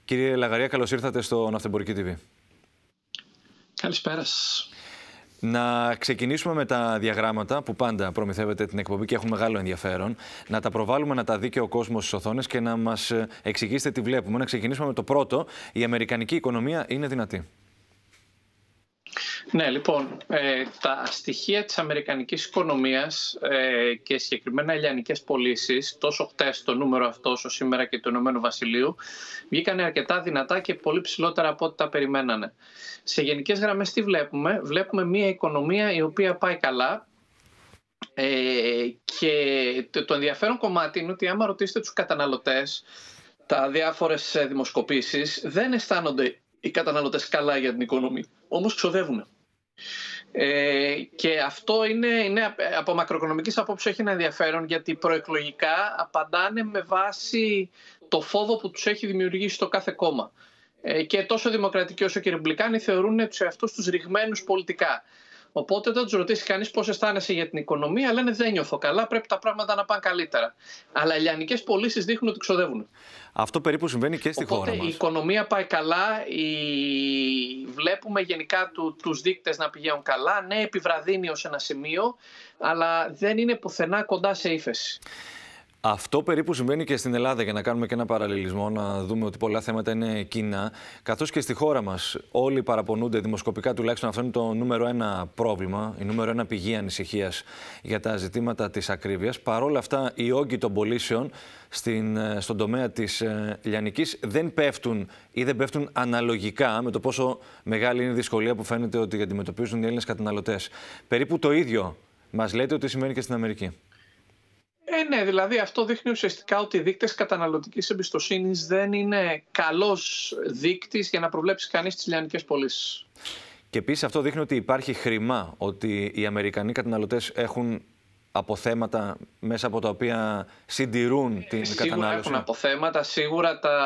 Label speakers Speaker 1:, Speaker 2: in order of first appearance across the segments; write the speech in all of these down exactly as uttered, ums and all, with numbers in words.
Speaker 1: Κύριε Λαγαρία, καλώς ήρθατε στο Ναυτεμπορική τι βι.
Speaker 2: Καλησπέρα σας.
Speaker 1: Να ξεκινήσουμε με τα διαγράμματα που πάντα προμηθεύετε την εκπομπή και έχουν μεγάλο ενδιαφέρον. Να τα προβάλλουμε, να τα δει και ο κόσμος στις οθόνες και να μας εξηγήσετε τι βλέπουμε. Να ξεκινήσουμε με το πρώτο. Η αμερικανική οικονομία είναι δυνατή.
Speaker 2: Ναι, λοιπόν, ε, τα στοιχεία της αμερικανικής οικονομίας ε, και συγκεκριμένα οι λιανικές πωλήσεις, τόσο χτες το νούμερο αυτό όσο σήμερα και του Ηνωμένου Βασιλείου, βγήκαν αρκετά δυνατά και πολύ ψηλότερα από ό,τι τα περιμένανε. Σε γενικές γραμμές τι βλέπουμε? Βλέπουμε μια οικονομία η οποία πάει καλά ε, και το, το ενδιαφέρον κομμάτι είναι ότι άμα ρωτήσετε τους καταναλωτές, τα διάφορες δημοσκοπήσεις, δεν αισθάνονται οι καταναλωτές καλά για την οικονομία, όμως ξοδεύουν. Ε, και αυτό είναι, είναι από μακροοικονομικής απόψης έχει ένα ενδιαφέρον, γιατί προεκλογικά απαντάνε με βάση το φόβο που τους έχει δημιουργήσει το κάθε κόμμα. Ε, και τόσο δημοκρατικοί όσο και οι ρεπουμπλικάνοι θεωρούν τους εαυτούς τους ρηγμένους πολιτικά. Οπότε όταν τους ρωτήσει κανείς πώς αισθάνεσαι για την οικονομία, λένε δεν νιώθω καλά, πρέπει τα πράγματα να πάνε καλύτερα. Αλλά οι λιανικές πωλήσεις δείχνουν ότι ξοδεύουν.
Speaker 1: Αυτό περίπου συμβαίνει και στη
Speaker 2: Οπότε,
Speaker 1: χώρα μας.
Speaker 2: Η οικονομία πάει καλά, η... βλέπουμε γενικά του, τους δείκτες να πηγαίνουν καλά. Ναι, επιβραδύνει ως ένα σημείο, αλλά δεν είναι πουθενά κοντά σε ύφεση.
Speaker 1: Αυτό περίπου συμβαίνει και στην Ελλάδα, για να κάνουμε και ένα παραλληλισμό, να δούμε ότι πολλά θέματα είναι κοινά. Καθώς και στη χώρα μας όλοι παραπονούνται, δημοσκοπικά τουλάχιστον αυτό είναι το νούμερο ένα πρόβλημα, η νούμερο ένα πηγή ανησυχίας για τα ζητήματα της ακρίβειας. Παρ' όλα αυτά, οι όγκοι των πωλήσεων στην, στον τομέα της ε, λιανικής δεν πέφτουν ή δεν πέφτουν αναλογικά με το πόσο μεγάλη είναι η δυσκολία που φαίνεται ότι αντιμετωπίζουν οι Έλληνες καταναλωτές. Περίπου το ίδιο μας λέτε ότι σημαίνει και στην Αμερική.
Speaker 2: Ε, ναι, δηλαδή αυτό δείχνει ουσιαστικά ότι οι δείκτες καταναλωτικής εμπιστοσύνης δεν είναι καλός δείκτης για να προβλέψει κανείς τις λιανικές πωλήσεις.
Speaker 1: Και επίσης αυτό δείχνει ότι υπάρχει χρημά, ότι οι Αμερικανοί καταναλωτές έχουν αποθέματα μέσα από τα οποία συντηρούν την
Speaker 2: σίγουρα
Speaker 1: κατανάλωση.
Speaker 2: Έχουν αποθέματα, σίγουρα τα,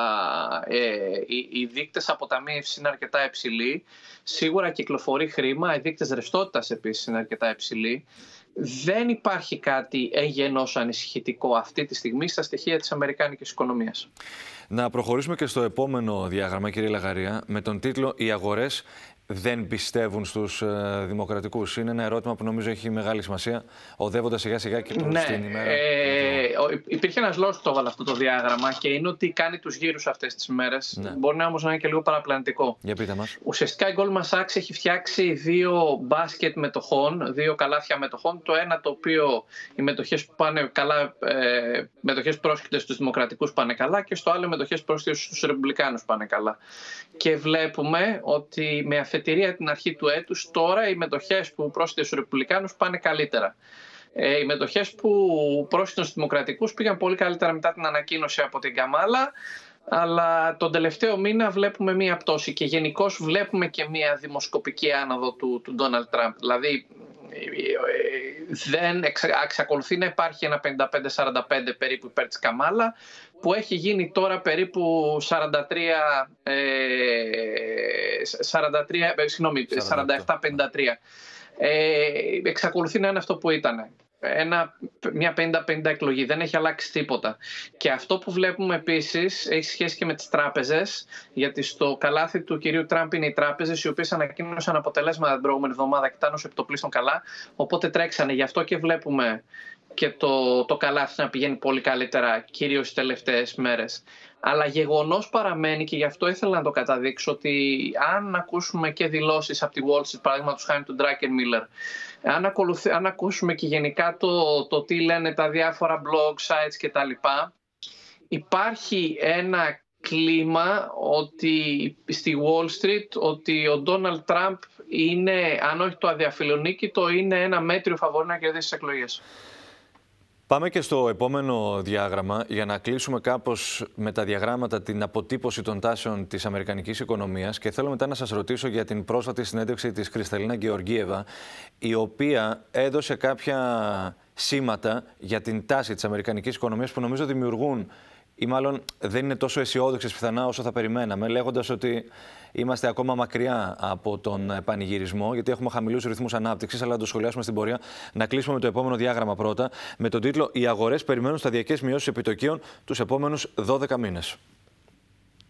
Speaker 2: ε, οι, οι δείκτες αποταμίευσης είναι αρκετά υψηλοί, σίγουρα κυκλοφορεί χρήμα, οι δείκτες ρευστότητας επίσης είναι αρκετά υψηλοί. Δεν υπάρχει κάτι εγγενώς ανησυχητικό αυτή τη στιγμή στα στοιχεία της αμερικάνικης οικονομίας.
Speaker 1: Να προχωρήσουμε και στο επόμενο διάγραμμα, κύριε Λαγαρία, με τον τίτλο «Οι αγορές δεν πιστεύουν στους ε, δημοκρατικούς». Είναι ένα ερώτημα που νομίζω έχει μεγάλη σημασία, οδεύοντας σιγά σιγά και προς
Speaker 2: ναι,
Speaker 1: την ημέρα.
Speaker 2: Ε, υπήρχε ένας λόγος που το έβαλα αυτό το διάγραμμα και είναι ότι κάνει τους γύρους αυτές τις μέρες. Ναι. Μπορεί να όμως να είναι και λίγο παραπλανητικό.
Speaker 1: Για πείτε μας.
Speaker 2: Ουσιαστικά η Goldman Sachs έχει φτιάξει δύο μπάσκετ μετοχών, δύο καλάθια μετοχών. Το ένα το οποίο οι μετοχές που πάνε καλά, ε, μετοχές πρόσκειτες στους δημοκρατικούς πάνε καλά και στο άλλο μετοχές πρόσκειτες στους ρεπουμπλικάνους πάνε καλά. Και βλέπουμε ότι με αφετηρία την αρχή του έτους τώρα οι μετοχές που πρόσκειται στους ρεπουμπλικάνους πάνε καλύτερα. Ε, οι μετοχές που πρόσκειται στους δημοκρατικούς πήγαν πολύ καλύτερα μετά την ανακοίνωση από την Καμάλα, αλλά τον τελευταίο μήνα βλέπουμε μία πτώση και γενικώς βλέπουμε και μία δημοσκοπική άνοδο του, του Ντόναλντ Τραμπ. Δηλαδή δεν εξακολουθεί να υπάρχει ένα πενήντα πέντε σαράντα πέντε περίπου υπέρ της Καμάλα, που έχει γίνει τώρα περίπου σαράντα τρία, σαράντα τρία, συγγνώμη, σαράντα επτά πενήντα τρία. Ε, εξακολουθεί να είναι αυτό που ήταν. Ένα, μια πενήντα πενήντα εκλογή, δεν έχει αλλάξει τίποτα. Και αυτό που βλέπουμε επίσης έχει σχέση και με τις τράπεζες, γιατί στο καλάθι του κυρίου Τραμπ είναι οι τράπεζες, οι οποίες ανακοίνωσαν αποτελέσματα την προηγούμενη εβδομάδα και ήταν ως επιτοπλίστων καλά, οπότε τρέξανε. Γι' αυτό και βλέπουμε και το, το καλάθι να πηγαίνει πολύ καλύτερα, κυρίως τις τελευταίες μέρες. Αλλά γεγονός παραμένει, και γι' αυτό ήθελα να το καταδείξω, ότι αν ακούσουμε και δηλώσεις από τη Wall Street, παραδείγματος χάρη του Druckenmiller, αν, ακολουθ, αν ακούσουμε και γενικά το, το τι λένε τα διάφορα blog, sites κτλ., υπάρχει ένα κλίμα ότι, στη Wall Street, ότι ο Donald Trump είναι, αν όχι το αδιαφιλονίκητο, είναι ένα μέτριο φαβορί να κερδίσει τις εκλογές.
Speaker 1: Πάμε και στο επόμενο διάγραμμα για να κλείσουμε κάπως με τα διαγράμματα την αποτύπωση των τάσεων της αμερικανικής οικονομίας, και θέλω μετά να σας ρωτήσω για την πρόσφατη συνέντευξη της Κρυσταλίνα Γεωργίεβα, η οποία έδωσε κάποια σήματα για την τάση της αμερικανικής οικονομίας που νομίζω δημιουργούν, ή μάλλον δεν είναι τόσο αισιόδοξες πιθανά όσο θα περιμέναμε, λέγοντας ότι είμαστε ακόμα μακριά από τον πανηγυρισμό, γιατί έχουμε χαμηλούς ρυθμούς ανάπτυξης, αλλά να το σχολιάσουμε στην πορεία. Να κλείσουμε με το επόμενο διάγραμμα πρώτα, με τον τίτλο «Οι αγορές περιμένουν σταδιακές μειώσεις επιτοκίων τους επόμενους δώδεκα μήνες».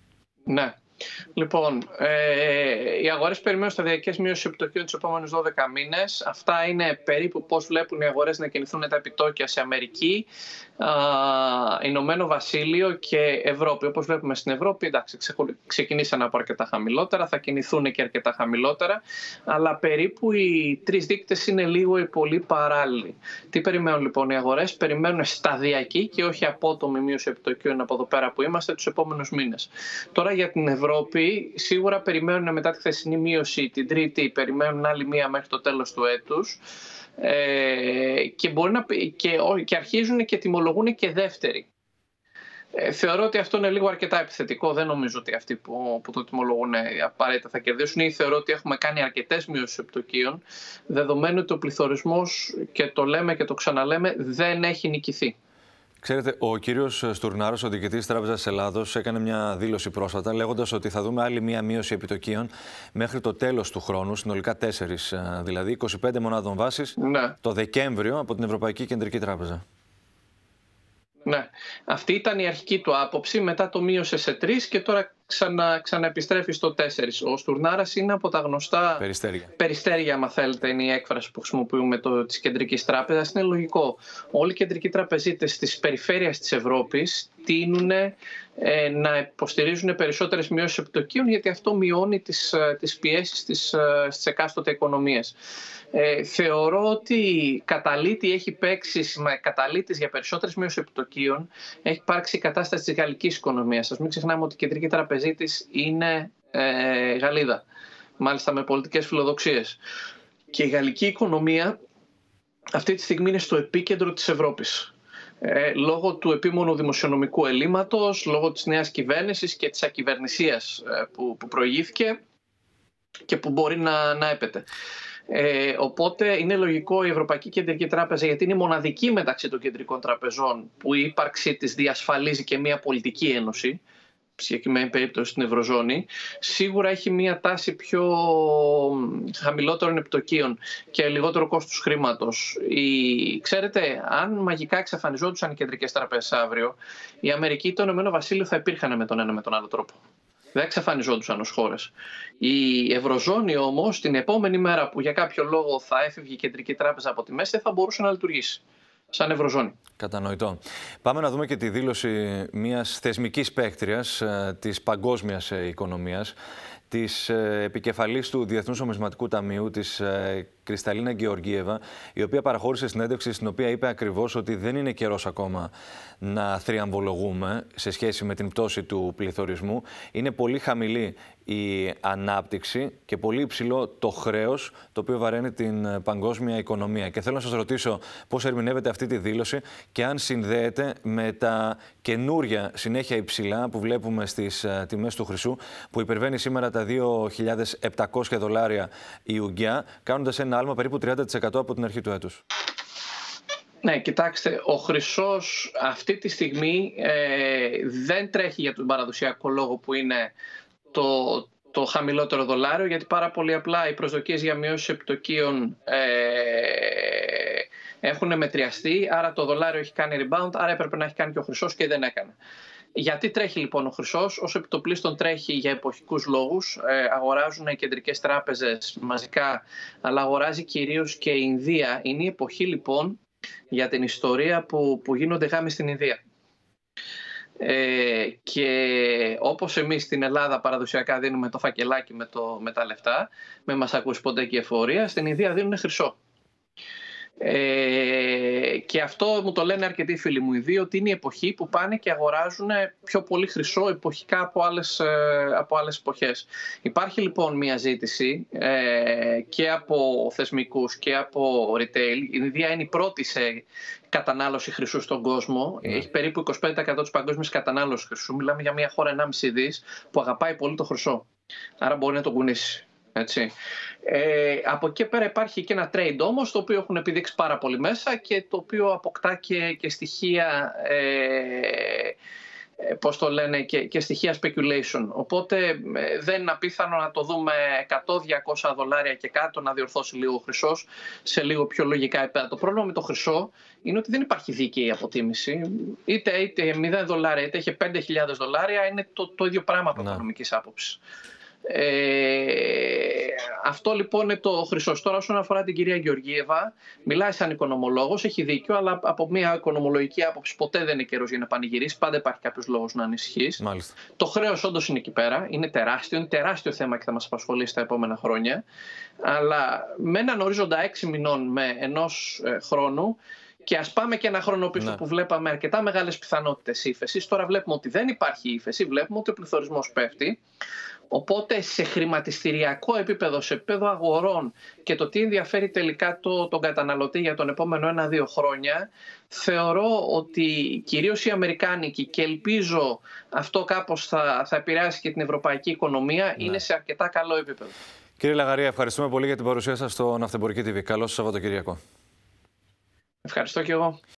Speaker 2: Ναι. Λοιπόν, ε, οι αγορές περιμένουν σταδιακές μείωσης επιτοκίων τους επόμενους δώδεκα μήνες. Αυτά είναι περίπου πώς βλέπουν οι αγορές να κινηθούν τα επιτόκια σε Αμερική, α, Ηνωμένο Βασίλειο και Ευρώπη. Όπως βλέπουμε στην Ευρώπη, εντάξει, ξεκινήσαν από αρκετά χαμηλότερα, θα κινηθούν και αρκετά χαμηλότερα, αλλά περίπου οι τρεις δείκτες είναι λίγο ή πολύ παράλληλοι. Τι περιμένουν λοιπόν οι αγορές? Περιμένουν σταδιακή και όχι απότομη μείωση επιτοκίων από εδώ πέρα που είμαστε τους επόμενους μήνες. Τώρα για την Ευρώπη, Ευρώπη, σίγουρα περιμένουν μετά τη χθεσινή μείωση την Τρίτη, περιμένουν άλλη μία μέχρι το τέλος του έτους ε, και, μπορεί να, και, και αρχίζουν και τιμολογούν και δεύτερη. Ε, θεωρώ ότι αυτό είναι λίγο αρκετά επιθετικό. Δεν νομίζω ότι αυτοί που, που το τιμολογούν απαραίτητα θα κερδίσουν, ή θεωρώ ότι έχουμε κάνει αρκετές μειώσεις επιτοκίων, δεδομένου ότι ο πληθωρισμός, και το λέμε και το ξαναλέμε, δεν έχει νικηθεί.
Speaker 1: Ξέρετε, ο κύριος Στουρνάρος, ο διοικητής της Τράπεζας Ελλάδος, έκανε μια δήλωση πρόσφατα λέγοντας ότι θα δούμε άλλη μια μείωση επιτοκίων μέχρι το τέλος του χρόνου, συνολικά τέσσερις, δηλαδή είκοσι πέντε μονάδων βάσης, ναι, το Δεκέμβριο από την Ευρωπαϊκή Κεντρική Τράπεζα.
Speaker 2: Ναι, αυτή ήταν η αρχική του άποψη, μετά το μείωσε σε τρεις και τώρα ξανα, ξαναεπιστρέφει στο τέσσερις. Ο Στουρνάρας είναι από τα γνωστά
Speaker 1: περιστέρια.
Speaker 2: Περιστέρια, άμα θέλετε, είναι η έκφραση που χρησιμοποιούμε το, της Κεντρικής Τράπεζας. Είναι λογικό. Όλοι οι κεντρικοί τραπεζίτες της περιφέρειας της Ευρώπης τείνουν ε, να υποστηρίζουν περισσότερες μειώσεις επιτοκίων, γιατί αυτό μειώνει τις, τις πιέσεις στις, στις εκάστοτε οικονομίες. Ε, θεωρώ ότι καταλήτη έχει παίξει, καταλήτης για περισσότερες μείωσεις επιτοκίων έχει υπάρξει η κατάσταση της γαλλικής οικονομίας. Ας μην ξεχνάμε ότι η κεντρική τραπεζίτης είναι ε, Γαλλίδα, μάλιστα με πολιτικές φιλοδοξίες. Και η γαλλική οικονομία αυτή τη στιγμή είναι στο επίκεντρο της Ευρώπης. Ε, λόγω του επίμονου δημοσιονομικού ελλείμματος, λόγω της νέας κυβέρνησης και της ακυβερνησίας ε, που, που προηγήθηκε και που μπορεί να, να έπεται. Ε, οπότε είναι λογικό η Ευρωπαϊκή Κεντρική Τράπεζα, γιατί είναι μοναδική μεταξύ των κεντρικών τραπεζών που η ύπαρξή της διασφαλίζει και μια πολιτική ένωση, συγκεκριμένη περίπτωση στην Ευρωζώνη, σίγουρα έχει μια τάση πιο χαμηλότερων επιτοκίων και λιγότερο κόστους χρήματος. Η... Ξέρετε, αν μαγικά εξαφανιζόντουσαν οι κεντρικές τραπεζές αύριο, η Αμερική ή το Ηνωμένο Βασίλειο θα υπήρχαν με τον ένα με τον άλλο τρόπο. Δεν εξαφανιζόντουσαν ως χώρες. Η Ευρωζώνη όμως την επόμενη μέρα που για κάποιο λόγο θα έφευγε η Κεντρική Τράπεζα από τη μέση, δεν θα μπορούσε να λειτουργήσει σαν Ευρωζώνη.
Speaker 1: Κατανοητό. Πάμε να δούμε και τη δήλωση μιας θεσμικής παίκτριας της παγκόσμιας οικονομίας, της επικεφαλής του Διεθνούς Νομισματικού Ταμείου, της Κρυσταλίνα Γεωργίεβα, η οποία παραχώρησε συνέντευξη στην οποία είπε ακριβώς ότι δεν είναι καιρός ακόμα να θριαμβολογούμε σε σχέση με την πτώση του πληθωρισμού. Είναι πολύ χαμηλή η ανάπτυξη και πολύ υψηλό το χρέος, το οποίο βαραίνει την παγκόσμια οικονομία. Και θέλω να σας ρωτήσω πώς ερμηνεύετε αυτή τη δήλωση και αν συνδέεται με τα καινούρια συνέχεια υψηλά που βλέπουμε στις τιμές του χρυσού, που υπερβαίνει σήμερα τα δύο χιλιάδες επτακόσια δολάρια η ουγγιά, κάνοντας ένα άλμα περίπου τριάντα τοις εκατό από την αρχή του έτους.
Speaker 2: Ναι, κοιτάξτε, ο χρυσός αυτή τη στιγμή ε, δεν τρέχει για τον παραδοσιακό λόγο που είναι το, το χαμηλότερο δολάριο, γιατί πάρα πολύ απλά οι προσδοκίες για μειώσεις επιτοκίων ε, έχουν μετριαστεί, άρα το δολάριο έχει κάνει rebound, άρα έπρεπε να έχει κάνει και ο χρυσός και δεν έκανε. Γιατί τρέχει λοιπόν ο χρυσός? Ως επιτοπλίστων τρέχει για εποχικούς λόγους. Ε, αγοράζουν οι κεντρικές τράπεζες μαζικά, αλλά αγοράζει κυρίως και η Ινδία. Είναι η εποχή λοιπόν για την ιστορία που, που γίνονται γάμοι στην Ινδία. Ε, και όπως εμείς στην Ελλάδα παραδοσιακά δίνουμε το φακελάκι με, το, με τα λεφτά, με μασακούς ποντέ και εφορία, στην Ινδία δίνουν χρυσό. Ε, και αυτό μου το λένε αρκετοί φίλοι μου οι δύο, ότι είναι η εποχή που πάνε και αγοράζουν πιο πολύ χρυσό εποχικά από άλλες, από άλλες εποχές. Υπάρχει λοιπόν μια ζήτηση ε, και από θεσμικούς και από retail. Η Ινδία είναι η πρώτη σε κατανάλωση χρυσού στον κόσμο. Mm. Έχει περίπου είκοσι πέντε τοις εκατό της παγκόσμιας κατανάλωσης χρυσού. Μιλάμε για μια χώρα ενάμιση δις που αγαπάει πολύ το χρυσό. Άρα μπορεί να τον κουνήσει. Έτσι. Ε, από εκεί πέρα υπάρχει και ένα trade όμως, το οποίο έχουν επιδείξει πάρα πολύ μέσα και το οποίο αποκτά και, και στοιχεία ε, πώς το λένε, και, και στοιχεία speculation. Οπότε δεν είναι απίθανο να το δούμε εκατό με διακόσια δολάρια και κάτω να διορθώσει λίγο ο χρυσός σε λίγο πιο λογικά επίπεδα. Το πρόβλημα με το χρυσό είναι ότι δεν υπάρχει δίκαιη αποτίμηση. Είτε, είτε μηδέν δολάρια είτε έχει πέντε χιλιάδες δολάρια, είναι το, το ίδιο πράγμα από οικονομικής άποψης. Ε, αυτό λοιπόν είναι το χρυσός. Τώρα, όσον αφορά την κυρία Γεωργίευα, μιλάει σαν οικονομολόγος, έχει δίκιο, αλλά από μια οικονομολογική άποψη ποτέ δεν είναι καιρός για να πανηγυρίσει. Πάντα υπάρχει κάποιος λόγος να ανησυχείς. Το χρέος όντως είναι εκεί πέρα, είναι τεράστιο, είναι τεράστιο θέμα και θα μας απασχολήσει τα επόμενα χρόνια. Αλλά με έναν ορίζοντα έξι μηνών με ενός ε, χρόνου. Και ας πάμε και ένα χρόνο πίσω, ναι, που βλέπαμε αρκετά μεγάλες πιθανότητες ύφεσης. Τώρα βλέπουμε ότι δεν υπάρχει ύφεση, βλέπουμε ότι ο πληθωρισμός πέφτει. Οπότε σε χρηματιστηριακό επίπεδο, σε επίπεδο αγορών και το τι ενδιαφέρει τελικά το, τον καταναλωτή για τον επόμενο ένα-δύο χρόνια, θεωρώ ότι κυρίως οι Αμερικάνικοι, και ελπίζω αυτό κάπως θα, θα επηρεάσει και την ευρωπαϊκή οικονομία, ναι, είναι σε αρκετά καλό επίπεδο.
Speaker 1: Κύριε Λαγαρία, ευχαριστούμε πολύ για την παρουσία σας στο Ναυτεμπορική τι βι. Καλό σας Σαββατοκυριακό.
Speaker 2: Ευχαριστώ και εγώ.